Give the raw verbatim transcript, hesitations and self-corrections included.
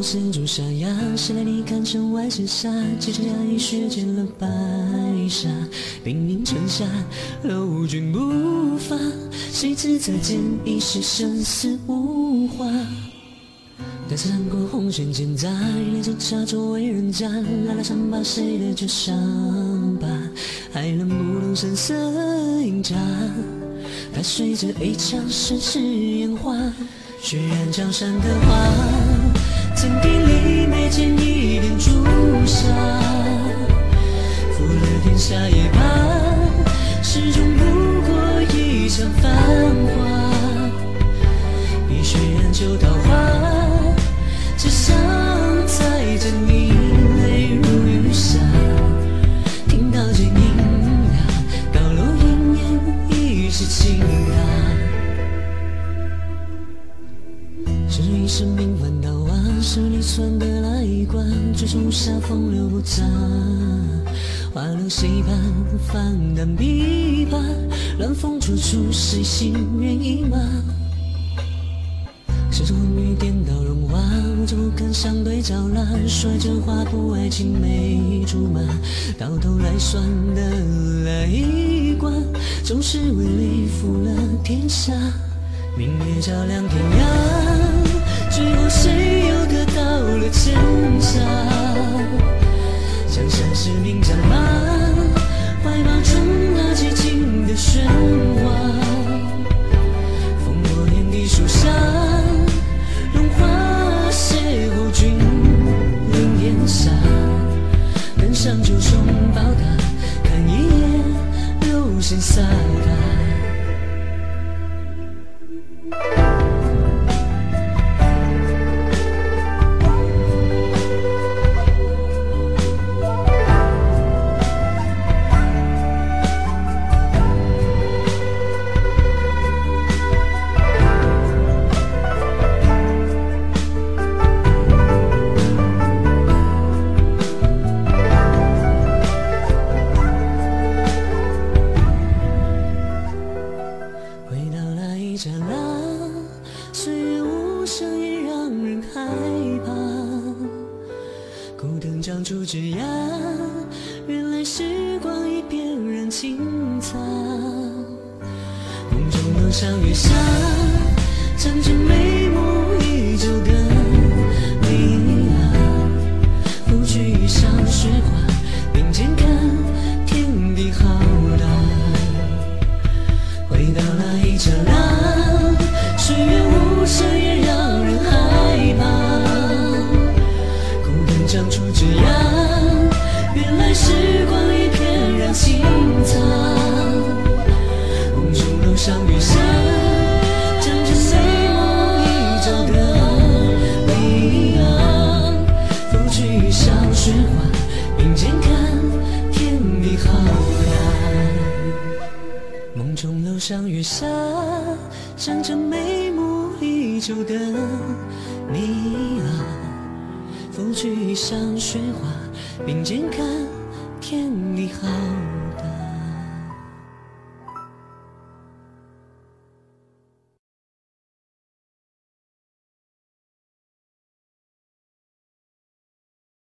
丝竹沙哑，谁来你看城外之沙，几场压抑雪溅了白纱，冰凝成夏，楼君不发，谁知再见已是生死无话。带刺穿过红线剪杂，人类挣扎周围人家，拉拉伤疤谁的旧伤疤，还能不动声色饮茶，它随着一场盛世烟花，血染江山的花，曾给里眉间一点朱砂，负了天下也罢，始终不过一场繁华，一血染旧桃花，只想载着你泪如雨下，听到剑音呀，高楼隐隐已是倾塌。是一生命反倒啊，是你算得来一关，追逐下风流不杂，花落谁伴放胆琵琶，乱风处处谁心猿意马，是风雨颠倒融化，我怎不肯相对照蜡，说爱这话不爱青梅竹马，到头来算得来一关，总是为利负了天下，明月照亮天涯，最后谁又得到了真假？江山是名将马，怀抱中那寂静的喧哗，烽火连地树下，荣华邂逅君临烟霞，登上九重宝塔，看一眼流星飒沓。岁月无声也让人害怕，孤灯长出枝桠，原来时光已翩然轻擦，梦中楼上月下，长着眉目依旧的你啊，拂去衣上雪花，并肩看天地浩大，回到那一刹那，岁月无声也让人害怕，孤灯长出枝桠，原来时光已翩然轻擦，梦中楼上月下，长着眉目依旧的你啊，拂去衣上雪花，并肩看天地浩大，梦中楼上月下，长着眉目依旧的你啊，拂去衣上雪花，并肩看天地浩大。